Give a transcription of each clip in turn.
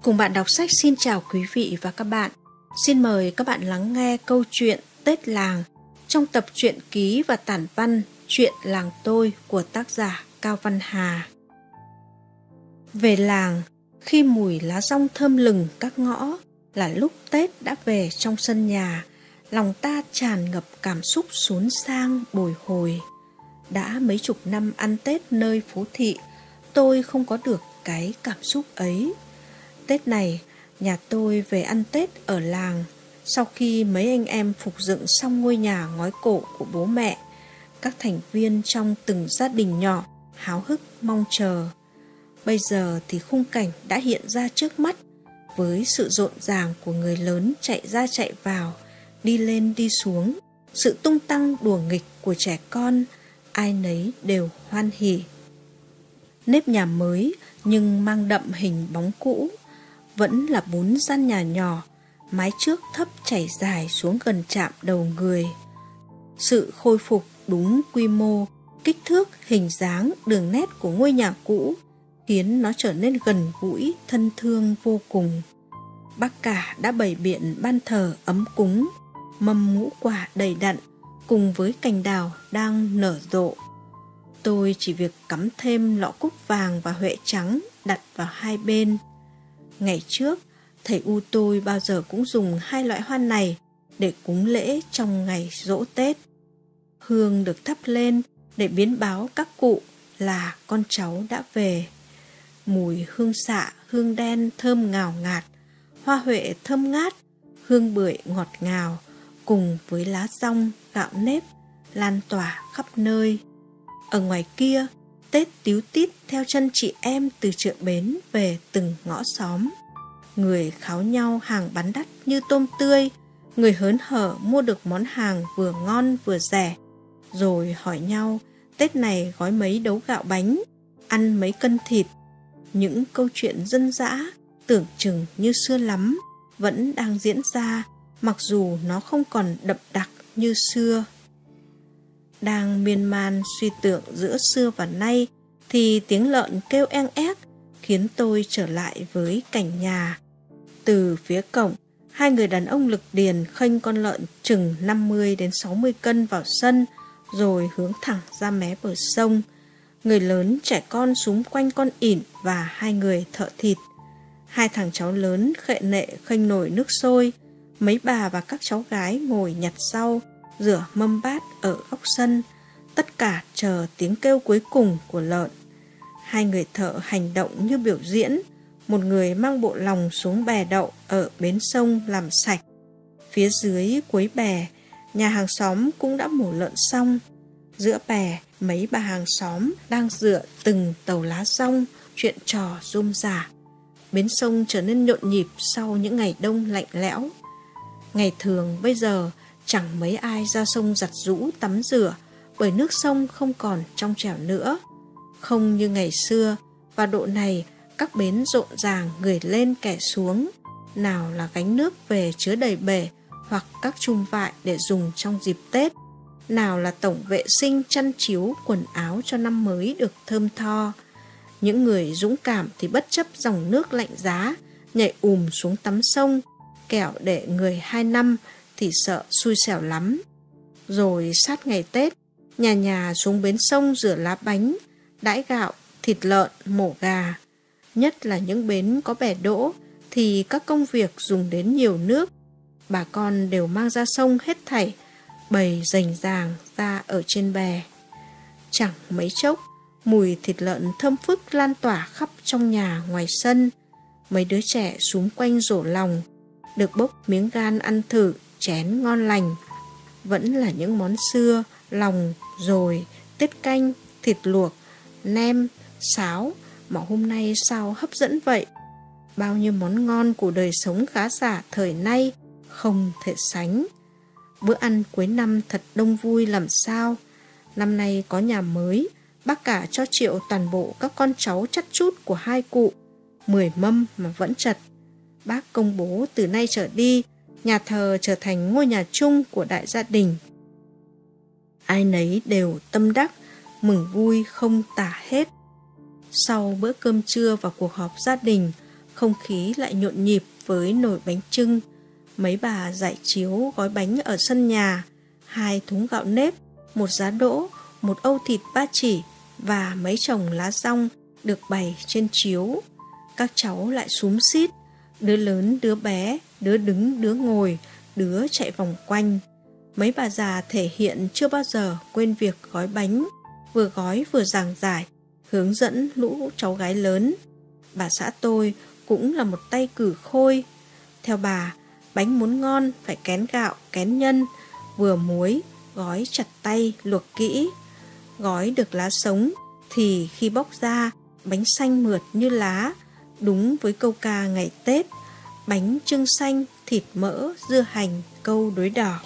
Cùng bạn đọc sách xin chào quý vị và các bạn. Xin mời các bạn lắng nghe câu chuyện Tết Làng trong tập truyện ký và tản văn Chuyện Làng Tôi của tác giả Cao Văn Hà. Về làng, khi mùi lá dong thơm lừng các ngõ là lúc Tết đã về trong sân nhà, lòng ta tràn ngập cảm xúc xốn sang bồi hồi. Đã mấy chục năm ăn Tết nơi phố thị, tôi không có được cái cảm xúc ấy. Tết này, nhà tôi về ăn Tết ở làng. Sau khi mấy anh em phục dựng xong ngôi nhà ngói cổ của bố mẹ, các thành viên trong từng gia đình nhỏ háo hức mong chờ. Bây giờ thì khung cảnh đã hiện ra trước mắt, với sự rộn ràng của người lớn chạy ra chạy vào, đi lên đi xuống, sự tung tăng đùa nghịch của trẻ con, ai nấy đều hoan hỉ. Nếp nhà mới nhưng mang đậm hình bóng cũ, vẫn là 4 gian nhà nhỏ, mái trước thấp chảy dài xuống gần chạm đầu người. Sự khôi phục đúng quy mô, kích thước, hình dáng, đường nét của ngôi nhà cũ khiến nó trở nên gần gũi, thân thương vô cùng. Bác cả đã bày biện ban thờ ấm cúng, mâm ngũ quả đầy đặn cùng với cành đào đang nở rộ. Tôi chỉ việc cắm thêm lọ cúc vàng và huệ trắng đặt vào hai bên. Ngày trước, thầy U tôi bao giờ cũng dùng hai loại hoa này để cúng lễ trong ngày giỗ Tết. Hương được thắp lên để biến báo các cụ là con cháu đã về. Mùi hương xạ, hương đen thơm ngào ngạt, hoa huệ thơm ngát, hương bưởi ngọt ngào cùng với lá dong, gạo nếp lan tỏa khắp nơi. Ở ngoài kia, Tết tíu tít theo chân chị em từ chợ bến về từng ngõ xóm. Người kháo nhau hàng bán đắt như tôm tươi, người hớn hở mua được món hàng vừa ngon vừa rẻ, rồi hỏi nhau Tết này gói mấy đấu gạo bánh, ăn mấy cân thịt. Những câu chuyện dân dã tưởng chừng như xưa lắm vẫn đang diễn ra, mặc dù nó không còn đậm đặc như xưa. Đang miên man suy tưởng giữa xưa và nay thì tiếng lợn kêu eng ép khiến tôi trở lại với cảnh nhà. Từ phía cổng, hai người đàn ông lực điền khênh con lợn chừng 50 đến 60 cân vào sân, rồi hướng thẳng ra mé bờ sông. Người lớn trẻ con xúm quanh con ỉn và hai người thợ thịt. Hai thằng cháu lớn khệ nệ khênh nồi nước sôi. Mấy bà và các cháu gái ngồi nhặt rau, rửa mâm bát ở góc sân, tất cả chờ tiếng kêu cuối cùng của lợn. Hai người thợ hành động như biểu diễn. Một người mang bộ lòng xuống bè đậu ở bến sông làm sạch. Phía dưới cuối bè, nhà hàng xóm cũng đã mổ lợn xong. Giữa bè, mấy bà hàng xóm đang dựa từng tàu lá dong, chuyện trò rôm rả. Bến sông trở nên nhộn nhịp sau những ngày đông lạnh lẽo. Ngày thường bây giờ chẳng mấy ai ra sông giặt giũ tắm rửa, bởi nước sông không còn trong trẻo nữa. Không như ngày xưa, và độ này các bến rộn ràng người lên kẻ xuống, nào là gánh nước về chứa đầy bể hoặc các chum vại để dùng trong dịp Tết, nào là tổng vệ sinh chăn chiếu quần áo cho năm mới được thơm tho. Những người dũng cảm thì bất chấp dòng nước lạnh giá, nhảy xuống tắm sông, kẻo để người 2 năm thì sợ xui xẻo lắm. Rồi sát ngày Tết, nhà nhà xuống bến sông rửa lá bánh, đãi gạo, thịt lợn, mổ gà. Nhất là những bến có bè đỗ thì các công việc dùng đến nhiều nước, bà con đều mang ra sông hết thảy, bày rành ràng ra ở trên bè. Chẳng mấy chốc, mùi thịt lợn thơm phức lan tỏa khắp trong nhà ngoài sân. Mấy đứa trẻ xúm quanh rổ lòng, được bốc miếng gan ăn thử chén ngon lành. Vẫn là những món xưa, lòng, dồi, tiết canh, thịt luộc, nem, sáo, mà hôm nay sao hấp dẫn vậy. Bao nhiêu món ngon của đời sống khá giả thời nay không thể sánh. Bữa ăn cuối năm thật đông vui làm sao. Năm nay có nhà mới, bác cả cho triệu toàn bộ các con cháu chắt chút của hai cụ, 10 mâm mà vẫn chật. Bác công bố từ nay trở đi, nhà thờ trở thành ngôi nhà chung của đại gia đình. Ai nấy đều tâm đắc, mừng vui không tả hết. Sau bữa cơm trưa và cuộc họp gia đình, không khí lại nhộn nhịp với nồi bánh chưng. Mấy bà rải chiếu gói bánh ở sân nhà, 2 thúng gạo nếp, 1 giá đỗ, 1 âu thịt ba chỉ và mấy chồng lá dong được bày trên chiếu. Các cháu lại xúm xít, đứa lớn đứa bé, đứa đứng đứa ngồi, đứa chạy vòng quanh. Mấy bà già thể hiện chưa bao giờ quên việc gói bánh, vừa gói vừa giảng giải, hướng dẫn lũ cháu gái lớn. Bà xã tôi cũng là một tay cử khôi. Theo bà, bánh muốn ngon phải kén gạo, kén nhân, vừa muối, gói chặt tay, luộc kỹ. Gói được lá sống thì khi bóc ra, bánh xanh mượt như lá, đúng với câu ca ngày Tết: bánh chưng xanh, thịt mỡ, dưa hành, câu đối đỏ.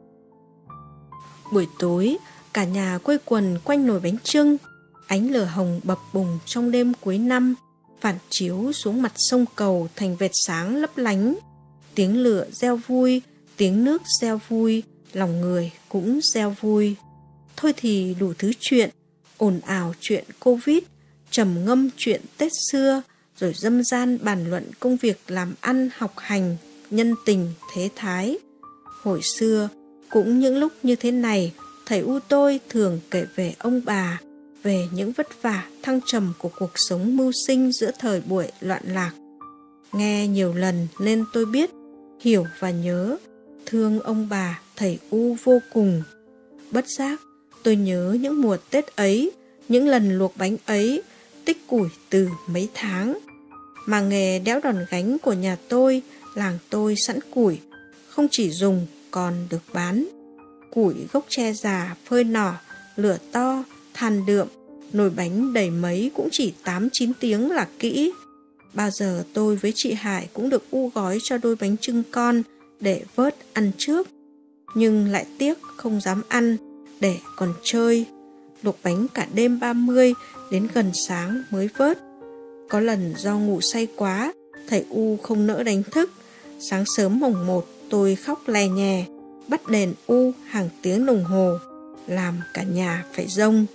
Buổi tối, cả nhà quây quần quanh nồi bánh chưng. Ánh lửa hồng bập bùng trong đêm cuối năm, phản chiếu xuống mặt sông Cầu thành vệt sáng lấp lánh. Tiếng lửa reo vui, tiếng nước reo vui, lòng người cũng reo vui. Thôi thì đủ thứ chuyện, ồn ào chuyện Covid, trầm ngâm chuyện Tết xưa, rồi dâm gian bàn luận công việc làm ăn học hành, nhân tình thế thái. Hồi xưa, cũng những lúc như thế này, thầy U tôi thường kể về ông bà, về những vất vả thăng trầm của cuộc sống mưu sinh giữa thời buổi loạn lạc. Nghe nhiều lần nên tôi biết, hiểu và nhớ, thương ông bà thầy U vô cùng. Bất giác, tôi nhớ những mùa Tết ấy, những lần luộc bánh ấy, tích củi từ mấy tháng. Mà nghề đẽo đòn gánh của nhà tôi, làng tôi sẵn củi, không chỉ dùng còn được bán. Củi gốc tre già phơi nỏ, lửa to, than đượm, nồi bánh đầy mấy cũng chỉ 8-9 tiếng là kỹ. Bao giờ tôi với chị Hải cũng được U gói cho đôi bánh chưng con để vớt ăn trước, nhưng lại tiếc không dám ăn để còn chơi. Luộc bánh cả đêm 30 đến gần sáng mới vớt. Có lần do ngủ say quá, thầy U không nỡ đánh thức. Sáng sớm mồng 1 tôi khóc lè nhè, bắt đèn U hàng tiếng đồng hồ, làm cả nhà phải rông.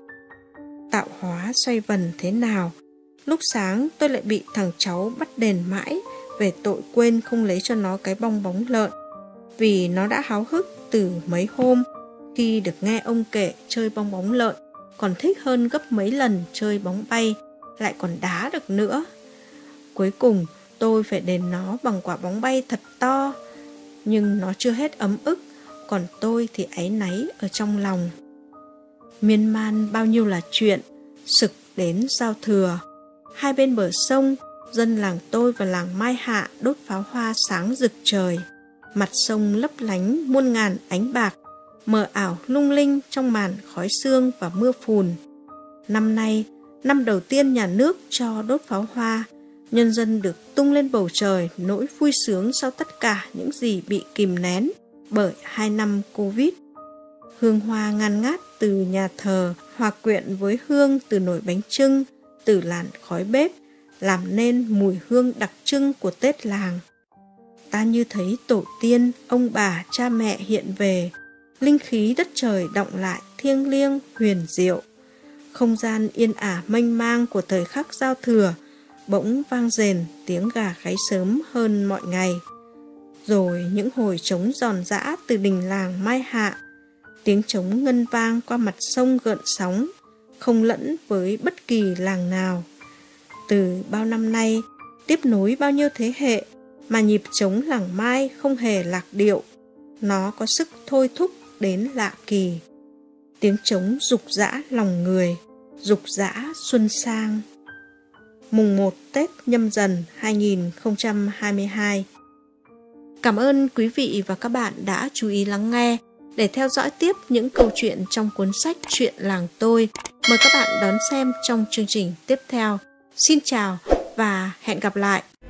Tạo hóa xoay vần thế nào, lúc sáng tôi lại bị thằng cháu bắt đền mãi về tội quên không lấy cho nó cái bong bóng lợn. Vì nó đã háo hức từ mấy hôm khi được nghe ông kể chơi bong bóng lợn, còn thích hơn gấp mấy lần chơi bóng bay, lại còn đá được nữa. Cuối cùng tôi phải đền nó bằng quả bóng bay thật to, nhưng nó chưa hết ấm ức, còn tôi thì áy náy ở trong lòng. Miên man bao nhiêu là chuyện, sực đến giao thừa. Hai bên bờ sông, dân làng tôi và làng Mai Hạ đốt pháo hoa sáng rực trời. Mặt sông lấp lánh muôn ngàn ánh bạc, mờ ảo lung linh trong màn khói sương và mưa phùn. Năm nay, năm đầu tiên nhà nước cho đốt pháo hoa, nhân dân được tung lên bầu trời nỗi vui sướng sau tất cả những gì bị kìm nén bởi 2 năm Covid. Hương hoa ngàn ngát từ nhà thờ hòa quyện với hương từ nồi bánh chưng, từ làn khói bếp, làm nên mùi hương đặc trưng của Tết làng. Ta như thấy tổ tiên, ông bà, cha mẹ hiện về, linh khí đất trời đọng lại thiêng liêng huyền diệu. Không gian yên ả mênh mang của thời khắc giao thừa bỗng vang rền tiếng gà gáy sớm hơn mọi ngày. Rồi những hồi trống giòn giã từ đình làng Mai Hạ, tiếng trống ngân vang qua mặt sông gợn sóng, không lẫn với bất kỳ làng nào. Từ bao năm nay, tiếp nối bao nhiêu thế hệ, mà nhịp trống làng Mai không hề lạc điệu. Nó có sức thôi thúc đến lạ kỳ. Tiếng trống rục rã lòng người, rục rã xuân sang. Mùng 1 Tết Nhâm Dần 2022. Cảm ơn quý vị và các bạn đã chú ý lắng nghe. Để theo dõi tiếp những câu chuyện trong cuốn sách Chuyện Làng Tôi, mời các bạn đón xem trong chương trình tiếp theo. Xin chào và hẹn gặp lại!